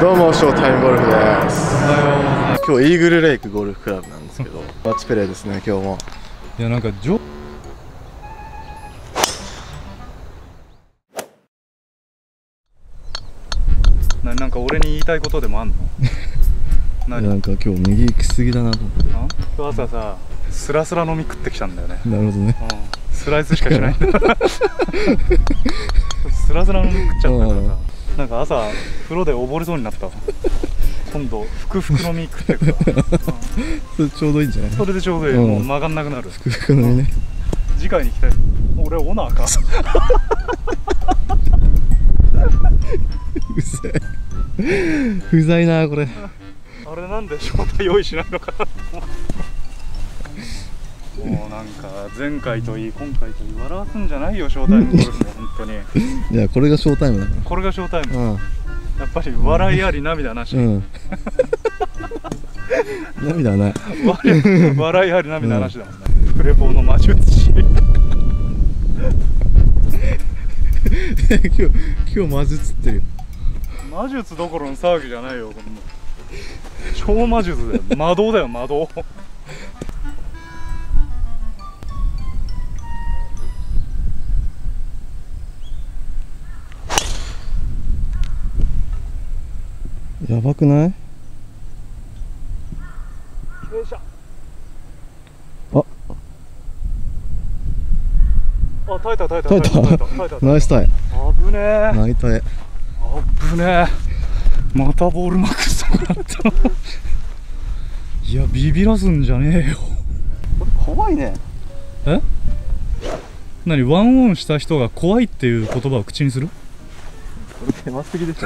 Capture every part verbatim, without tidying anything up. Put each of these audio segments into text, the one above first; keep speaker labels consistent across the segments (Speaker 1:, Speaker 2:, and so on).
Speaker 1: どうも、ショータイムゴルフです。今日イーグルレイクゴルフクラブなんですけど、マッチプレーですね、今日も。
Speaker 2: いや、なんかジョな、なんか俺に言いたいことでもあんの？何？
Speaker 1: なんか今日右行き過ぎだなと思って。
Speaker 2: 今日朝さ、スラスラ飲み食ってきたんだよね。
Speaker 1: なるほどね。
Speaker 2: うん、スライスしかしないんだ。スラスラ飲み食っちゃったからさ、なんか朝風呂で溺れそうになったわ。今度ふくふく飲み食ってくから、
Speaker 1: それちょうどいいんじゃない？
Speaker 2: それでちょうどいい、もう曲がんなくなる。ふく
Speaker 1: ふく飲みね。
Speaker 2: 次回に行きたい。俺オナーか。
Speaker 1: うぜえ、うざいなこれ。
Speaker 2: あれなんで招待用意しないのかなと思って。もうなんか前回といい今回といい笑わすんじゃないよ、ショータイムゴルフも本当に。
Speaker 1: いや、これがショータイムだから。
Speaker 2: これがショータイム。
Speaker 1: うん、
Speaker 2: やっぱり笑いあり涙なし。うん、
Speaker 1: 涙はない。
Speaker 2: 笑いあり涙なしだもんね。うん、プレポーの魔術師。
Speaker 1: 今日今日魔術ってるよ。
Speaker 2: 魔術どころの騒ぎじゃないよ、こんな超魔術だよ。魔導だよ、魔導。
Speaker 1: やばくない？あ、
Speaker 2: あ、耐えた耐えた耐えた耐えた耐えた。
Speaker 1: ナイスタイ。
Speaker 2: 危ねえ。
Speaker 1: ナイタイ。
Speaker 2: 危ねえ。またボールマックスとかなった。いや、ビビらすんじゃねえよ。
Speaker 1: 怖いね。
Speaker 2: え？何、ワンオンした人が怖いっていう言葉を口にする？
Speaker 1: これ狭すぎでしょ。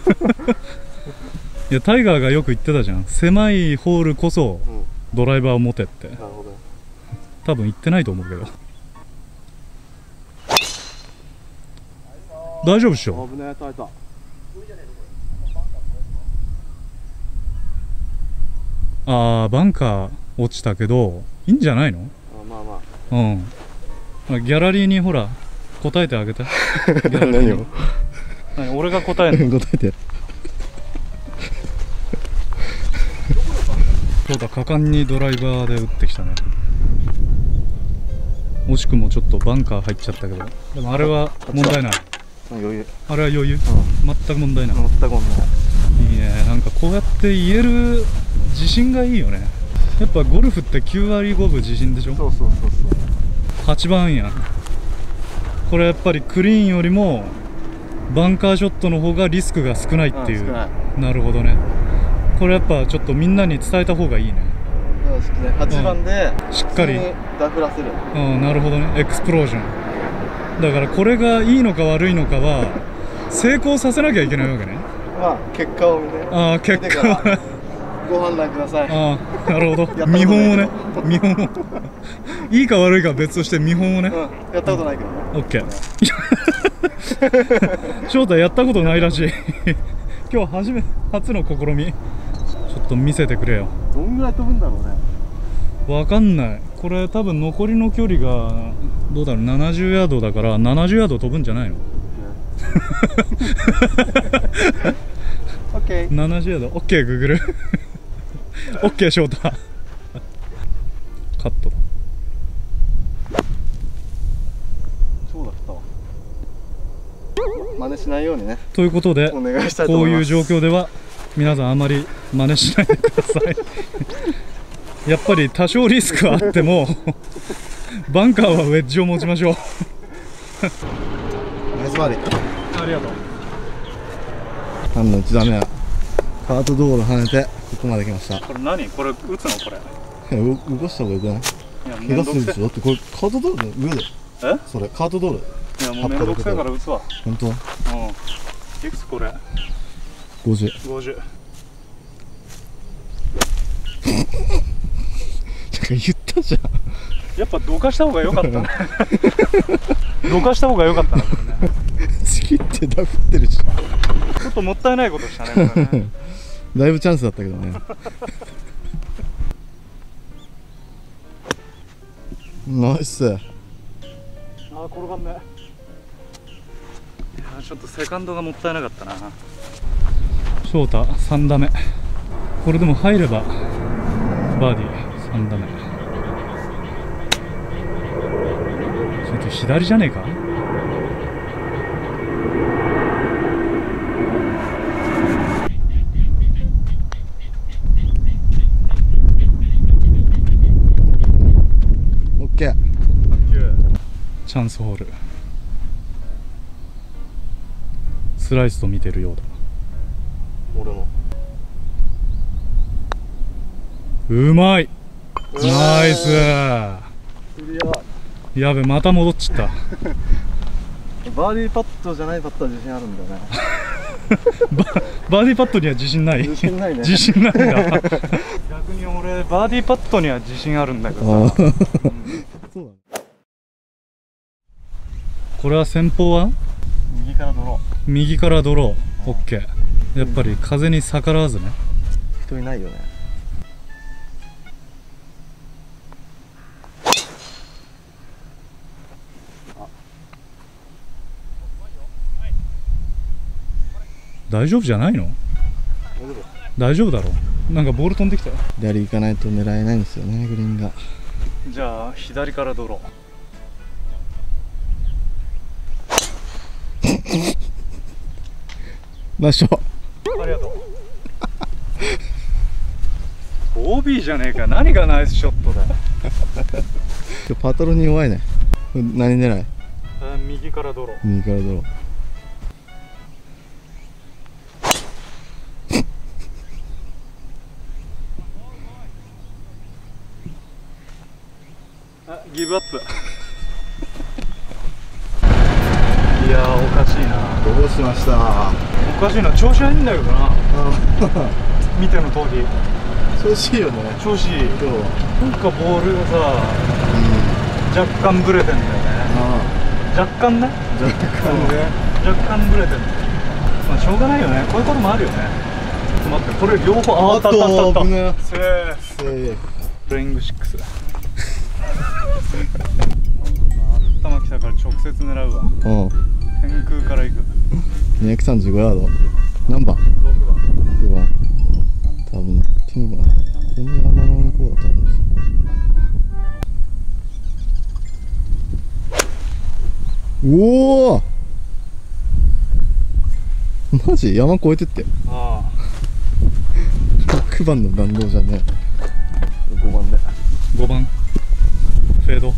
Speaker 2: いや、タイガーがよく言ってたじゃん。狭いホールこそドライバーを持てって。なるほど。多分言ってないと思うけど。大丈夫っしょ。
Speaker 1: 危ねえ、耐えた。
Speaker 2: ああ、バンカー落ちたけどいいんじゃないの？
Speaker 1: あ、まあま
Speaker 2: あ。うん。ギャラリーにほら答えてあげて。
Speaker 1: 何を？
Speaker 2: 何、俺が答えるの？
Speaker 1: 答えて。
Speaker 2: そうだ、果敢にドライバーで打ってきたね。惜しくもちょっとバンカー入っちゃったけど、でもあれは問題ない。
Speaker 1: 余裕。
Speaker 2: あれは余裕、うん、全く問題ない。
Speaker 1: 全く問題ない。
Speaker 2: いいね。なんかこうやって言える自信がいいよね。やっぱゴルフってきゅうわりごぶ自信でしょ。
Speaker 1: そうそうそうそう。
Speaker 2: はちばんやん。これやっぱりクリーンよりもバンカーショットの方がリスクが少ないっていう、うん、なるほどね。これやっぱちょっとみんなに伝えた方がいいね。
Speaker 1: はちばんで、
Speaker 2: うん、しっかり
Speaker 1: ダフらせる。
Speaker 2: うん、なるほどね。エクスプロージョンだから、これがいいのか悪いのかは成功させなきゃいけないわけね。
Speaker 1: まあ結果を見て。ああ、結果はご判断ください。あ
Speaker 2: あ、なるほど。見本をね。見本を。いいか悪いかは別として見本をね。
Speaker 1: うん、やったことないけどね。
Speaker 2: オッケー。翔太やったことないらしい。今日初め初の試み。ちょっと見せてくれよ。
Speaker 1: どんぐらい飛ぶんだろうね。
Speaker 2: わかんない。これ多分残りの距離がどうだろう、ななじゅうヤードだからななじゅうヤード飛ぶんじゃないの？
Speaker 1: オッケー。
Speaker 2: ななじゅうヤード。オッケーグーグル。オッケー翔太。カットだ。
Speaker 1: そうだったわ。真似しないようにね。
Speaker 2: ということで、
Speaker 1: お願いしたいと思います。
Speaker 2: こういう状況では皆さんあまり真似しないでください。やっぱり多少リスクはあってもバンカーはウェッジを持ちましょう。
Speaker 1: ナイスバーディー。
Speaker 2: ありがとう。
Speaker 1: 反応いちだめはカート道路跳ねてここまで来ました。
Speaker 2: これ何？これ打つの？これ
Speaker 1: 動かした方がよくない？怪我するでしょ。だってこれカート道路の上で。え？それカート道路。
Speaker 2: いや、もうめんどくさいから打つわ。
Speaker 1: 本当？うん。
Speaker 2: いくつこれ？
Speaker 1: ごじゅう。
Speaker 2: ごじゅう。
Speaker 1: なんか言ったじゃん。
Speaker 2: やっぱどかした方が良かったね。どかした方が良かったな、これね。
Speaker 1: ちぎってダフってるし。ち
Speaker 2: ょっともったいないことしたね、これね。
Speaker 1: だいぶチャンスだったけどね。ナイス。あ
Speaker 2: あ、転がんね。いや、ちょっとセカンドがもったいなかったな。 翔太さん打目。これでも入ればバーディー。さん打目。ちょっと左じゃねえか。
Speaker 1: オッケー。
Speaker 2: チャンスホール。スライスと見てるようだ。
Speaker 1: 俺の
Speaker 2: うまい。ナイス。やべ、また戻っちった
Speaker 1: バーディーパットじゃないパットは自信あるんだよね
Speaker 2: バ, バーディーパットには自信ない。
Speaker 1: 自信ないね。
Speaker 2: 自信ないんだ逆に俺バーディーパットには自信あるんだけどさ
Speaker 1: そうだ。
Speaker 2: これは先方は
Speaker 1: 右からドロー。
Speaker 2: 右からドロー。オッケー。やっぱり風に逆らわずね。
Speaker 1: 人いないよね。
Speaker 2: 大丈夫じゃないの？大丈夫だろう。なんかボール飛んできたよ。
Speaker 1: 左行かないと狙えないんですよね、グリーンが。
Speaker 2: じゃあ左からドロ
Speaker 1: ーナイスショット。
Speaker 2: ありがとうオービー じゃねえか。何がナイスショットだよ
Speaker 1: 今日パトロンに弱いね。何狙い？
Speaker 2: 右からドロー。
Speaker 1: 右からドロー。
Speaker 2: あ、ギブアップいやー、おかしいな。
Speaker 1: どうしました？
Speaker 2: おかしいな。調子はいいんだけどな見ての通り
Speaker 1: 調子いいよね。
Speaker 2: 調子いい。
Speaker 1: 今日は
Speaker 2: なんかボールがさ、
Speaker 1: うん、
Speaker 2: 若干ブレてんだよね。若干ね。
Speaker 1: 若干ね。
Speaker 2: 若干ブレてんだよ。まあしょうがないよね。こういうこともあるよね。ちょっと待って、これ両方。あ、あったあったあったあった。
Speaker 1: 危ねえ。
Speaker 2: セーフ。
Speaker 1: セーフ。
Speaker 2: プレイングシックス頭きたから直接狙うわ。
Speaker 1: うん。
Speaker 2: 天空から行く。
Speaker 1: にひゃくさんじゅうごヤード。何番？
Speaker 2: ろくばん。
Speaker 1: ろくばん。多分ティムがこの山の向こうだと思うんです。おお。マジ山越えてって。
Speaker 2: あ
Speaker 1: あ。ろくばんの弾道じゃねえ。ごばんで。
Speaker 2: ごばん。フェード。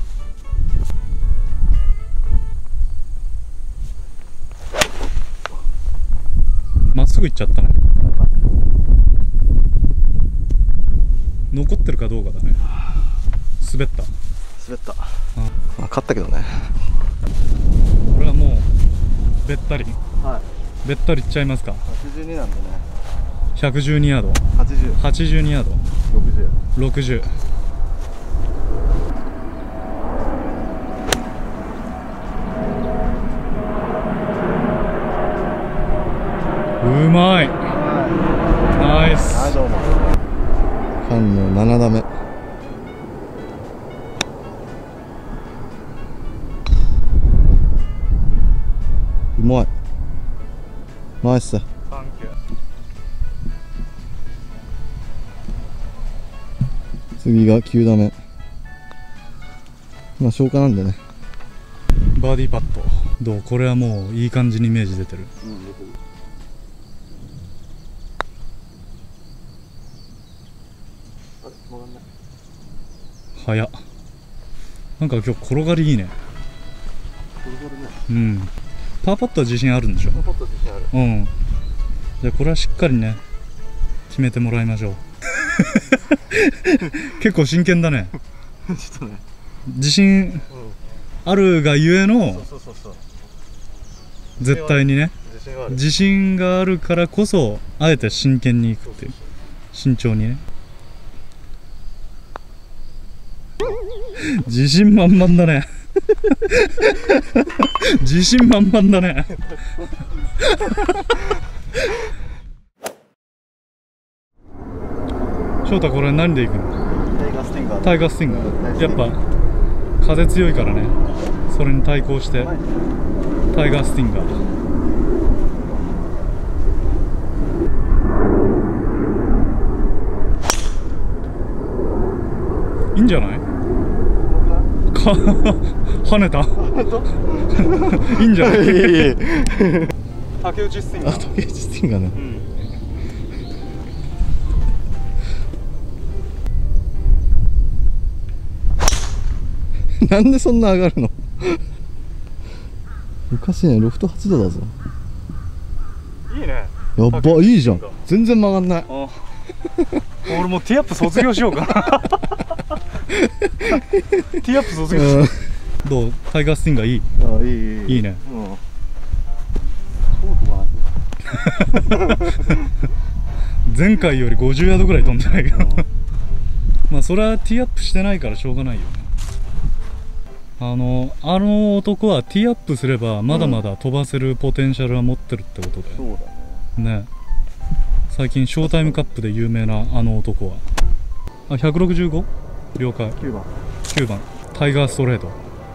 Speaker 2: まっすぐ行っちゃったね。残ってるかどうかだね。滑った。
Speaker 1: 滑った。あ、勝ったけどね。
Speaker 2: これはもうべったり。
Speaker 1: はい。べ
Speaker 2: ったりいっちゃいますか。
Speaker 1: はちじゅうになんでね。
Speaker 2: ひゃくじゅうにヤード。
Speaker 1: はちじゅう。
Speaker 2: はちじゅうにヤード。
Speaker 1: ろくじゅう。
Speaker 2: ろくじゅう。うまい。ナイス。
Speaker 1: はい、どうも。ファンのなな打目。うまい。ナイス。次がきゅう打目。まあ消化なんでね。
Speaker 2: バーディーパット。どう？これはもういい感じにイメージ出てる。うん、出てる。早っ。なんか今日転がりいいね。
Speaker 1: 転がるね。
Speaker 2: うん。パーパットは自信あるんでしょ。
Speaker 1: パーパットは自信ある。
Speaker 2: うん。じゃあこれはしっかりね決めてもらいましょう結構真剣だね
Speaker 1: ちょっとね、
Speaker 2: 自信あるがゆえの、
Speaker 1: そうそうそう、
Speaker 2: 絶対にね、
Speaker 1: 自信がある。
Speaker 2: 自信があるからこそあえて真剣にいくっていう、慎重にね自信満々だね自信満々だね翔太、これ何でいくの？
Speaker 1: タイガースティンガー。
Speaker 2: タイガースティンガー。やっぱ風強いからね、それに対抗してタイガースティンガー。 いんじゃないか跳ねたいいんじゃない竹内スティンガー。
Speaker 1: あ、竹内スティンガーね、うん、なんでそんな上がるのおかしいね。ロフトはちどだぞ。
Speaker 2: いいね。
Speaker 1: やっば、いいじゃん。全然曲がんない。
Speaker 2: 俺もうティーアップ卒業しようかなティーアップ卒業しよう。どう？タイガースティンガーいい？
Speaker 1: ああ、いいいい
Speaker 2: いいね。前回よりごじゅうヤードぐらい飛んでないけどまあそれはティーアップしてないからしょうがないよね。あのあの男はティーアップすればまだまだ飛ばせるポテンシャルは持ってるってことで、
Speaker 1: そうだね。
Speaker 2: ね、最近ショータイムカップで有名なあの男はあ ひゃくろくじゅうご？ 了解。
Speaker 1: きゅうばん
Speaker 2: きゅうばんタイガーストレート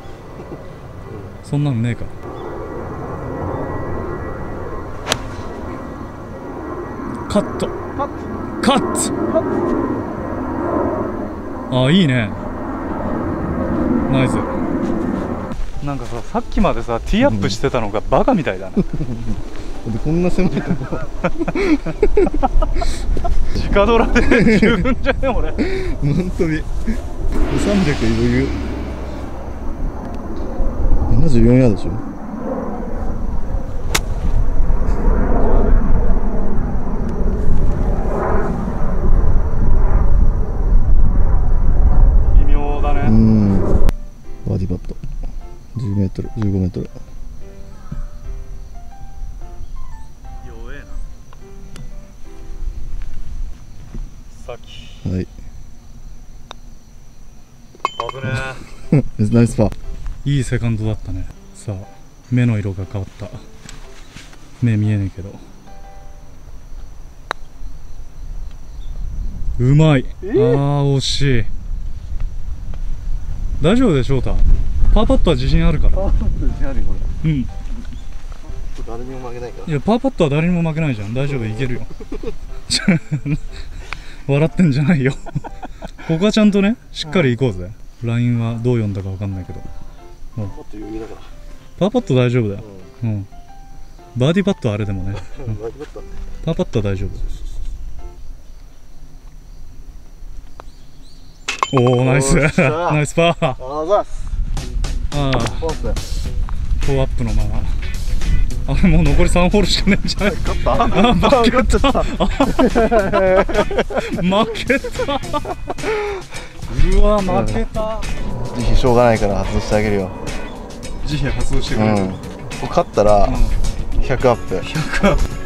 Speaker 2: そんなのねえか。カットカットああ、いいね。ナイス。なんかさ、さっきまでさティーアップしてたのがバカみたいだね
Speaker 1: でこんな狭いとこ
Speaker 2: 直ドラで十分じゃね俺。
Speaker 1: 本当にさんびゃく余裕。ななじゅうよんヤードでしょ。
Speaker 2: 微妙だね。
Speaker 1: うん。バーディーパットじゅうメートルじゅうごメートル。
Speaker 2: 弱えなさっき。
Speaker 1: はい。
Speaker 2: 危ねえ
Speaker 1: ナイスパー。
Speaker 2: いいセカンドだったね。さあ目の色が変わった。目見えねえけどうまい。あー惜しい。大丈夫でしょうた。パーパットは自信あるから。
Speaker 1: パーパット自信あるよ
Speaker 2: 俺。うん。
Speaker 1: 誰にも負けないから。
Speaker 2: いやパーパットは誰にも負けないじゃん。大丈夫、いけるよ笑ってんじゃないよここはちゃんとねしっかりいこうぜ。ラインはどう読んだかわかんないけど、
Speaker 1: もっと余裕だから。
Speaker 2: パーパット大丈夫だよ。うん、うん、バーディーパットはあれでもね、うん、
Speaker 1: バーディーパットはね。
Speaker 2: パーパットは大丈夫。おおナイスナイスパー。ああフォーアップのまま。あれもう残りさんホールしかねえんじゃない。
Speaker 1: 勝った？
Speaker 2: あ負けた負けたうわ負けた。
Speaker 1: 慈悲しょうがないから外してあげるよ。
Speaker 2: 慈悲発動してくれる。
Speaker 1: うん、勝ったらひゃくアップ。
Speaker 2: ひゃくアップ